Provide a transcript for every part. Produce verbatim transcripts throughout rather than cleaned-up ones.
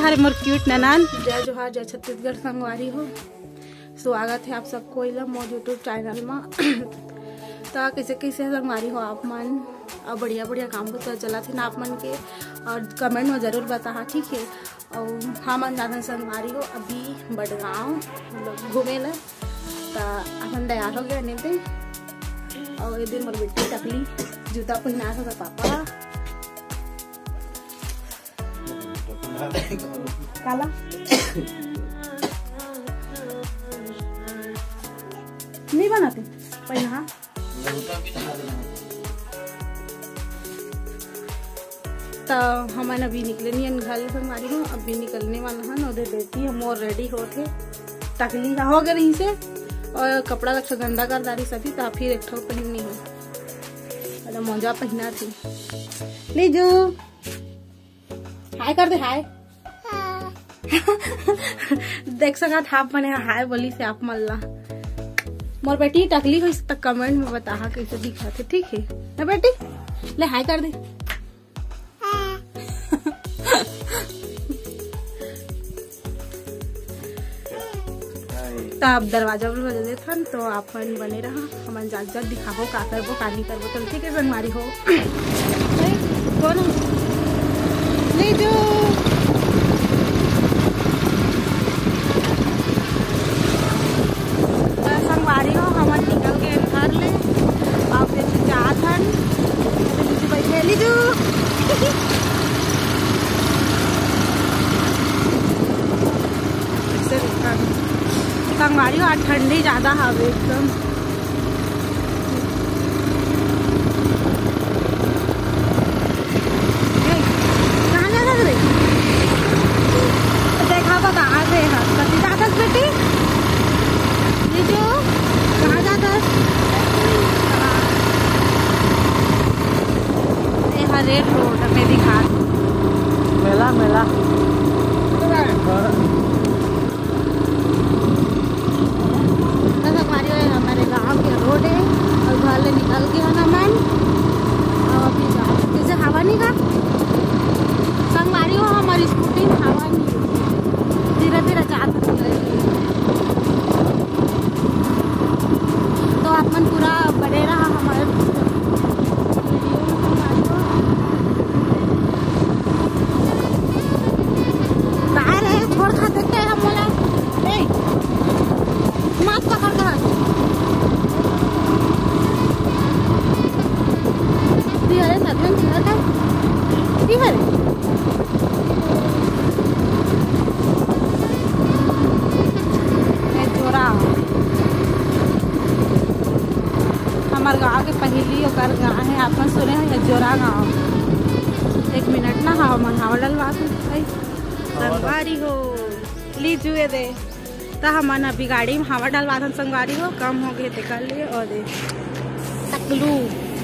हरे मोर cute ननन। जय जोहार, जय छत्तीसगढ़ संगवारी हो। स्वागत है आप सबको इला मोर यूट्यूब चैनल में। तो कैसे कैसे संगवारी हो आप मन, और बढ़िया बढ़िया काम को तो चला थे ना आप मन के, और कमेंट में जरूर बता, ठीक है। और हाँ मन जाना संगवारी हो अभी बड़गांव मतलब घूमे ला, तो अपन तैयार हो गया नहीं थे। और ये दिन मोर बेटी टकली जूता पहना था पापा काला नहीं बनाते पहना। तो हम अभी निकले नहीं घर संगवारी हो, अभी निकलने वाला है। उधर बेटी हम और रेडी हो थे, टकली हो गए रही से, और कपड़ा रखा गंदा कर दारी सभी, तो फिर एक ठो पहननी हो, अरे मोजा पहना थी। लीजू हाय कर दे, हाय देख सका था आप मने हाय बोली से आप मल्ला। मोर बेटी टकली हो तक कमेंट में बता कैसे दिखा थे, ठीक है ना बेटी? ले हाय कर दे। तो आप दरवाजा बजा दे था, तो आप बने रहा, हम जात जात दिखाबो का करबो का नहीं करबो। चल ठीक है संगवारी हो। कौन नहीं जो संगवारी हो हम निकल के घर ले, आप जात हन बैठे लीजू। संगवारी हो आज ठंडी ज्यादा हवे एकदम। कहाँ जा रहे देखा बा कहाँ से कति जाता बेटी? लीजू कहाँ जाता? हरे रोड में दिखा मेला मेला हमारे गांव के रोड है, और घर ले निकल के है ना मैन। और अभी जैसे हवा नहीं का संगवारी हो, हमारी स्कूटी में हवा नहीं, धीरे धीरे जात तो आप मन पूरा बने रहा हमारे बाहर है। छोड़ खा देखते हैं हम बोला मास्क पकड़ कर दिहरे नदन दिहर का दिहर ए जोरा हमार गाँव के पहली ओकर गाँव है, आपन सुने हैं जोरा गाँव। एक मिनट ना हवा मन हवा डलवा संगवारी हो लीजू दे। तो हमन अभी गाड़ी में हवा डलवा संगवारी हो, कम हो गए देख लिए। और दे टकलू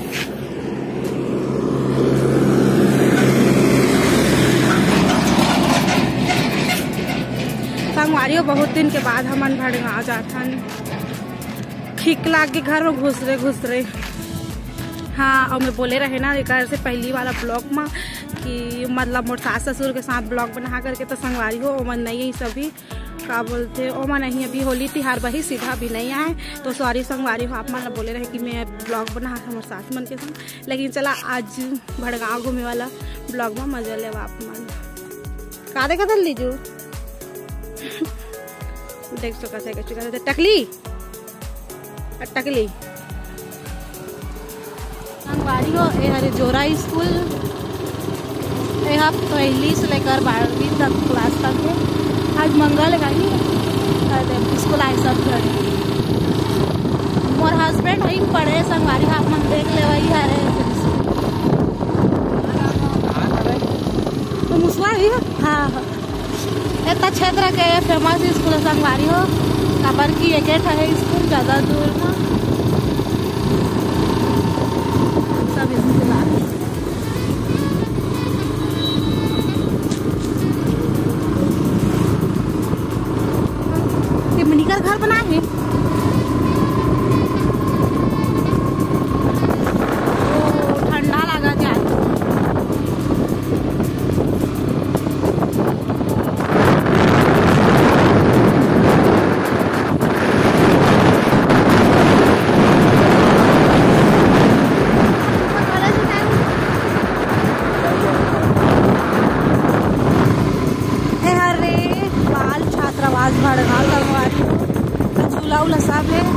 संगवारी हो बहुत दिन के बाद हमन भड़गांव जाथन। ठीक लाग के घर में घुस रहे घुस रहे हाँ। और मैं बोले रहे ना एक से पहली वाला ब्लॉग में कि मतलब मोर सास ससुर के साथ ब्लॉग बना करके, तो संगवारी हो ओमन नहीं सभी का बोलते ओ मन नहीं अभी होली तिहार बही सीधा भी नहीं आए, तो सॉरी संगवारी हो। आप मन बोले रहे कि मैं ब्लॉग बना हमारे सास मन के संग, लेकिन चला आज भड़गांव घूमे वाला ब्लॉग में मजा ले आप मन का देखा था लीजू। देख सो कैसे कैसे टकली टकली संगवारी हो। ये हरे जोरा स्कूल यहाँ पहली से लेकर बारहवीं तक क्लास तक है। आज मंगल है स्कूल आए सब घर। मोर हस्बैंड वही पढ़े संगवारी आप मन देख ले वही हरे तो मुसवा ही हाँ हाँ इतना क्षेत्र के फेमस स्कूल संगवारी हो। काबर की एक है स्कूल ज़्यादा दूर ना सब स्कूल आ गए। मिनिकर घर बना है ठंडा लगा जाए। झूला उला सब है।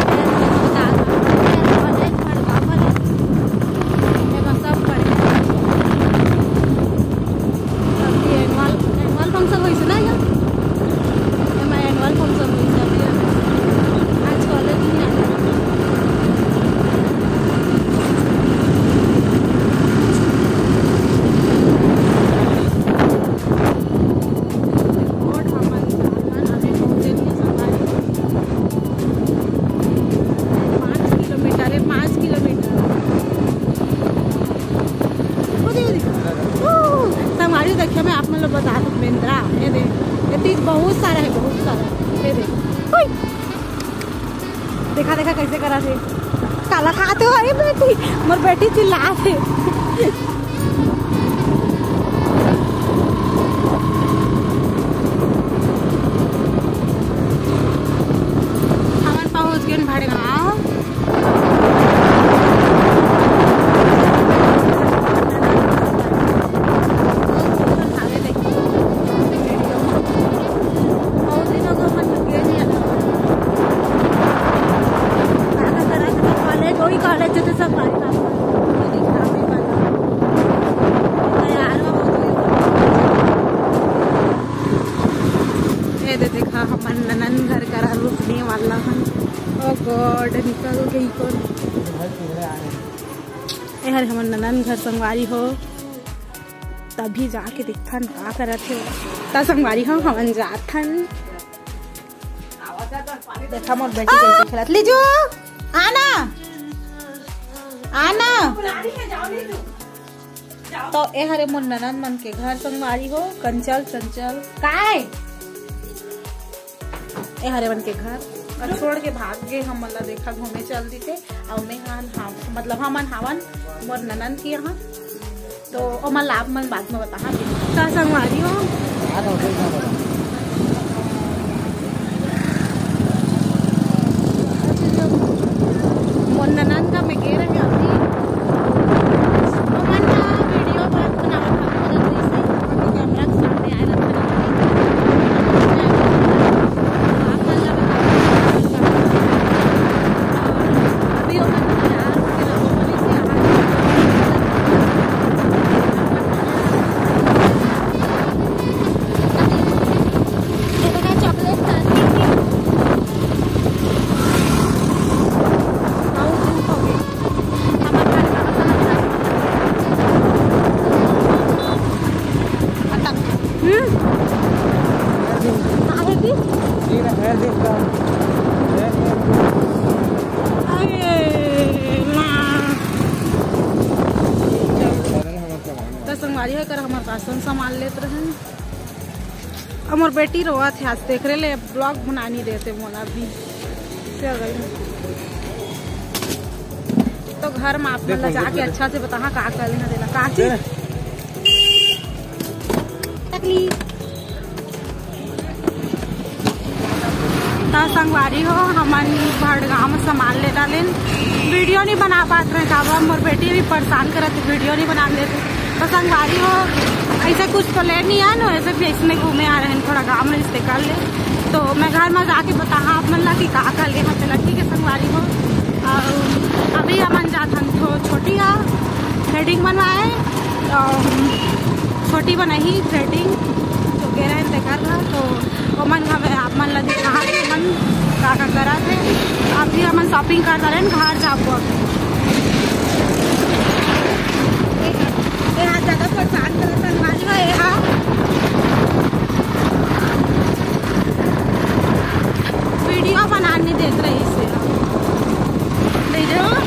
देखिए मैं आप मतलब बता दूँ बेंद्रा ये दे ये बहुत सारा है, बहुत सारा ये दे देखा देखा कैसे करा थे काला खाते हो। अरे बेटी मोर बेटी चिल्ला थे। हमन पहुँच गए भाड़े गाँव। देखा हमारे ननन घर करा रुकने वाला है। ओ गॉड निकल गई कौन यार हमारे ननन घर संगवारी हो तभी जाके दिखथन का करत थे ता संगवारी हो हमन जाथन। देखा मोर बेटी कैसे खेलत लीजो आना आना तो ए हरे मोर ननन मन के घर संगवारी हो कंचल चंचल काय ए हरे मन के घर और छोड़ के भाग गए। हम मतलब देखा घूमे चल दी थे और मैं हाँ हाँ मतलब हमन हावन मोर ननन की यहाँ तो ओ मन लाभ मन बात में बता का संगवारी हो। मोर ननन का मैं गे रहे अभी वीडियो बना कैमरा के सामने आए रखा संगवारी है कर हमारे राशन सामान लेते रहे। हमार बेटी रोआ थे आज देख रहे ले ब्लॉग बना नहीं देते मोला भी तो घर में आप मतलब जाके अच्छा से बता का कर लेना देना का तकलीफ संगवारी हो हमन भड़गांव में सामान ले डालें वीडियो नहीं बना पाते रहे का मोर बेटी भी परेशान करते वीडियो नहीं बना लेते तो संगवारी हो ऐसे कुछ तो ले नहीं है ना ऐसे भी इसमें घूमे आ रहे हैं थोड़ा गाँव में रिश्ते कर ले तो मैं घर में जाके बता हाँ आप मतलब कि कहा कर ले हाँ चला ठीक है संगवारी हो। और अभी हमन जाते हैं तो छोटी आ थ्रेडिंग बनवाए छोटी बनाई थ्रेडिंग तो कह रहे हैं कर रहा तो मन हमें आप मन लगे कहाँ मन का का करा थे अभी हमन शॉपिंग करता रहे घर जाबो यहाँ ज़्यादा परेशान कर संगवारी हो यहाँ वीडियो बनाने देख रही इसे ले जाओ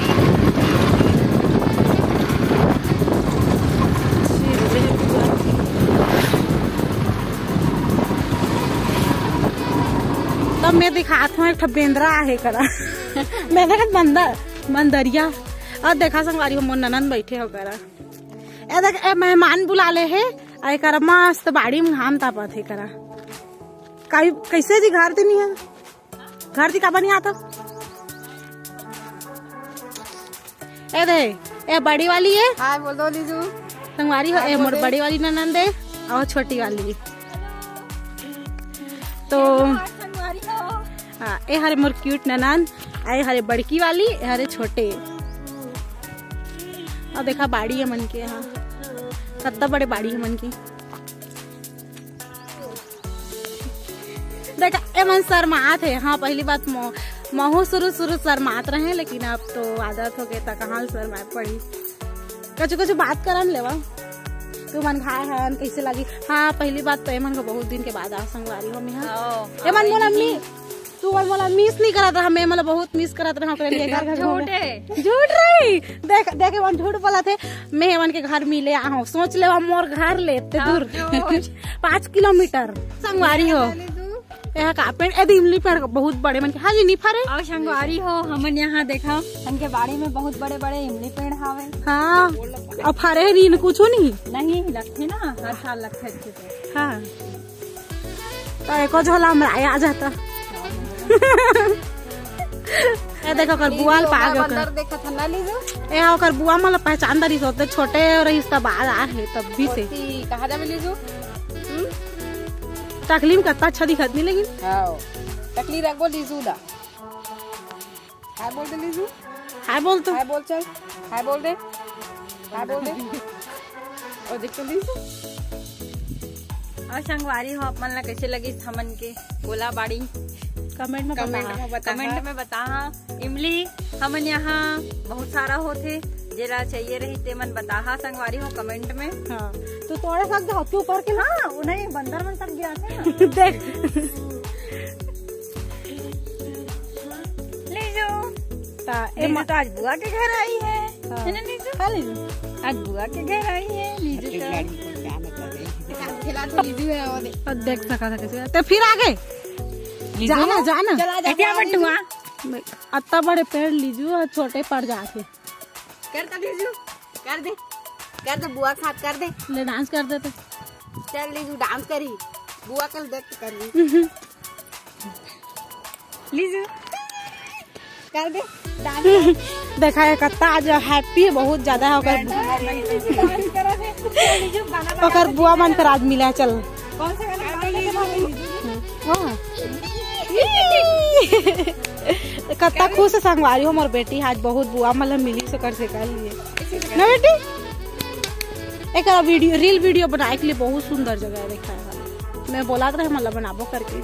तब मैं दिखाता हूँ एक बेंद्रा है करा मैं देखा बंदर बंदरिया और देखा संगवारी हो मोर ननन बैठे हो करा ए देख ए मेहमान बुला ले है आई करा मस्त बाड़ी में घाम तापत है करा कई कैसे जी घर नहीं है घर दी का बनी आता ए दे ए बड़ी वाली है हाँ बोल दो लीजू संगवारी हो ए मोर बड़ी वाली ननद है और छोटी वाली तो हाँ ए हरे मोर क्यूट ननान, आए हरे बड़की वाली, ए हरे छोटे। और देखा बाड़ी है मन के, यहाँ कितना बड़े बाड़ी है मन की। देखा ए मन शर्मात है। हाँ पहली बात महू शुरू शुरू शर्मात रहे, लेकिन अब तो आदत हो गई, कहाँ शर्मा पड़ी। कछु कछु बात करन लेवा तू मन खाए हन कैसे लगी। हाँ पहली बात तो एमन को बहुत दिन के बाद आ संगवारी हो मिहा। एमन मोला मी तू मोला मिस नहीं करत रहा, मैं मतलब बहुत मिस करत रहा ओकरे लिए घर घर झूठे झूठ रही। देख देख एमन झूठ बोला थे। मैं एमन के घर मिले आहूं, सोच ले मोर घर लेते दूर पाँच किलोमीटर संगवारी हो। यहाँ का पेड़ ए इमली पेड़ बहुत बड़े मन के। हाँ जी निफा रे और संगवारी हो हमन यहाँ देखा उनके बाड़ी में बहुत बड़े बड़े इमली पेड़ हावे। हाँ और फरे रीन कुछ नहीं नहीं लगते ना, हर साल लगते अच्छे से। हाँ तो एको झोला हमरा आ जाता। ए देखो कर बुआल पाग बंदर देखा था ना लीजो। ए ओकर बुआ मला पहचानदारी होते, छोटे रही तब आ रहे तब भी से। कहा जा लीजो तकलीम करता अच्छा दिखत नहीं, लेकिन हां तकलीफ रखो लीजू दा। हाय बोल दे लीजू, हाय बोल तो हाय बोल, चल हाय बोल दे, हाय बोल दे। और देख तो लीजू और संगवारी हो अपन ला कैसे लगी हमन के गोला बाड़ी कमेंट में कमेंट में बता, कमेंट में बता। इमली हमन यहाँ बहुत सारा होते, जेला चाहिए रही ते मन बताहा संगवारी हो कमेंट में। हाँ तो तोड़े सकते हो तू ऊपर के। हाँ उन्हें बंदर मन तक गया थे देख लीजो ए माँ तो आज बुआ के घर आई है। हाँ। है ना लीजो? खा लीजो आज बुआ के घर आई है लीजो। खिला तो लीजो है और और देख सका था कैसे। तो फिर आगे जाना जाना क्या बटुआ अत्ता बड़े पेड़ लीजो और छोटे पड़ जाते। कर दे लीजो, कर दे कर दे बुआ के साथ कर दे। ले डांस कर देते। चल लीजू डांस करी, बुआ कल देख के कर ली। लीजू कर दे डांस। देखा है कत्ता आज हैप्पी है बहुत ज्यादा है। ओकर बुआ मन कर आज मिला। चल कौन सा गाना कत्ता खुश है संगवारी हो मोर बेटी। आज बहुत बुआ मतलब मिली से कर से कर लिए ना बेटी। एक वीडियो रील वीडियो बनाए के लिए बहुत सुंदर जगह है। देखा है मैं बोला था मतलब बनाबो करके।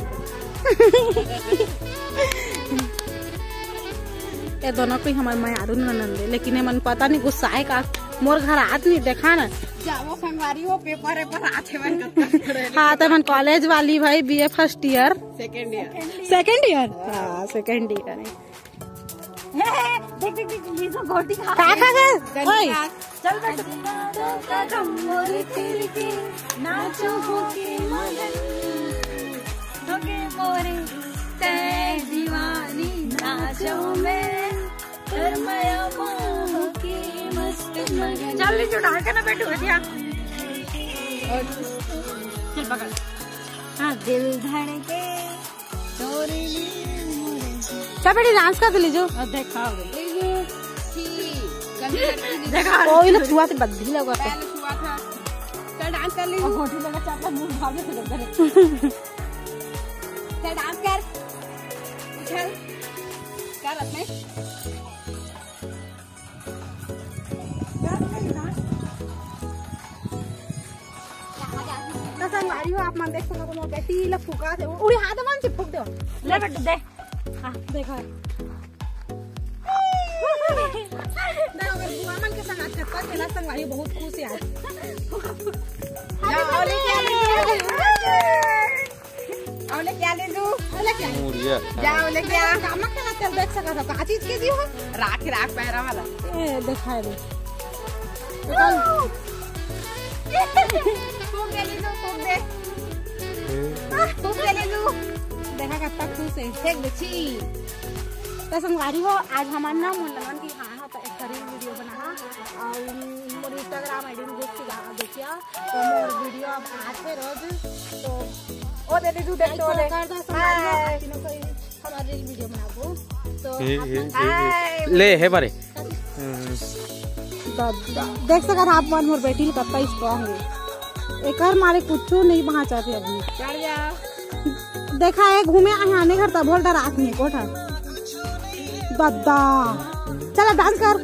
ये दोनों को हमारे मायारू नंदे, लेकिन मन पता नहीं गुस्सा है का मोर घर आत नहीं देखा ना। जाओ संगवारी हो पेपर है पर आते मन। हाँ तो मन कॉलेज वाली भाई BA first year second year second year हाँ सेकंड ईयर। देख देख देख लीजो गोटी खा खा खा गए ओए चल बेटा नाचो होके मगन होके मोरे ते दीवानी नाचो में शर्माया मोह की मस्त मगन। चल लीजो डाल के ना बैठो भैया चल पकड़। हाँ दिल धड़के चोरी क्या बेटी डांस कर लीजो। देखा देखा कोई लोग छुआ से बद्दी लगा था। चल डांस कर लीजिए। घोटी लगा चापा मुंह भागे से डर। चल डांस कर उछल कर अपने तो संगवारी हो आप मन देख सको मोर बेटी ल फुका से उड़ी हाथ मन से फुक दो। ले बेटा दे। हाँ देखा बुआ मन के संग आज कत्ता खेला संगवारी बहुत खुश है आज। ओले क्या ले ओले क्या ले लू ओले क्या जा ओले क्या कामा खेला चल देख सका था का चीज के दी हो राख राख पैरा वाला। ए देखा रे खूब दे लीजो खूब दे खूब दे लीजो। देखा कत्ता खुश है देख बच्ची। तो संगवारी हो आज हमार ना मुंडन की हाँ हाँ तो एक करीब वीडियो बना और मोर इंस्टाग्राम आईडी में देख के देखिया तो मोर वीडियो अब आते रोज तो ओ दे लीजो देख तो ले कर दो संगवारी तीनों को हमार रील वीडियो बनाबो तो ले है बारे देख सका आप मन मोर बेटी कत्ता स्ट्रांग है। एक मारे कुछ नहीं वहाँ चाहते अभी चढ़ जा देखा है घूमे यहाँ नहीं करता बोल डरा आदमी कोठा दादा चला डांस कर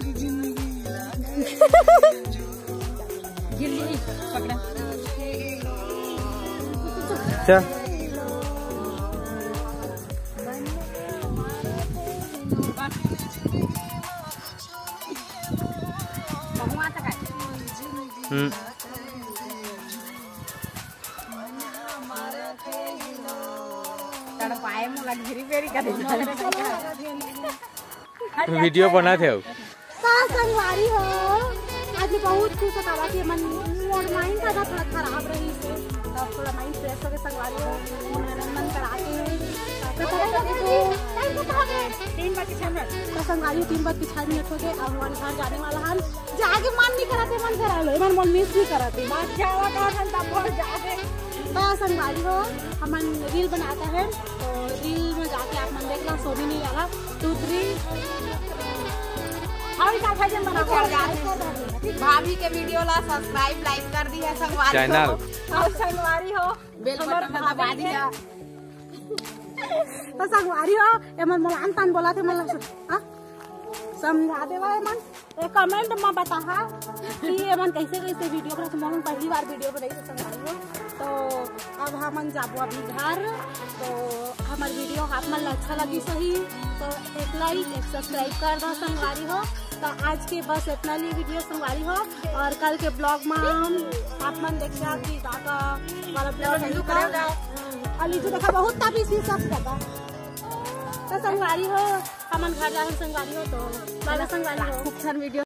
चल हम्म वीडियो बनाते हो संगवारी हो आज बहुत खुश था कि मन माइंड था थोड़ा खराब रही से तब थोड़ा माइंड फ्रेश हो गया संगवारी हो मन कराते तीन बार तो संगवारी तीन बार छह मिनट हो गए अब हमारे घर जाने वाला हम जाके मन नहीं कराते मन करा लो मन मन मिस भी कराते बात जावा जाके तो संगवारी हो हम रील बनाता है तो रील में जाके आप मन देख लो सोनी नहीं वाला टू थ्री भाभी के वीडियो ला सब्सक्राइब लाइक कर दी है संगवारी चैनल और संगवारी हो बेल बटन दबा दिया तो संगवारी हो एमन मोलान तान बोला थे मन हां समझा देवा एमन एक कमेंट में बता कि एमन कैसे कैसे वीडियो बना मन पहली बार वीडियो बनाई थे संगवारी हो तो अब हम जाबो अभी घर तो हमार वीडियो आप मन अच्छा लगी सही तो एक लाइक एक सब्सक्राइब कर दो संगवारी हो तो आज के बस इतना ही वीडियो संगवारी हो और कल के ब्लॉग में हम आप मन देखा कि काका वाला ब्लॉग अली जो देखा बहुत ताबी सी सब लगा तो संगवारी हो हमन घर जा संगवारी हो तो बाला संगवारी हो खूब सारा वीडियो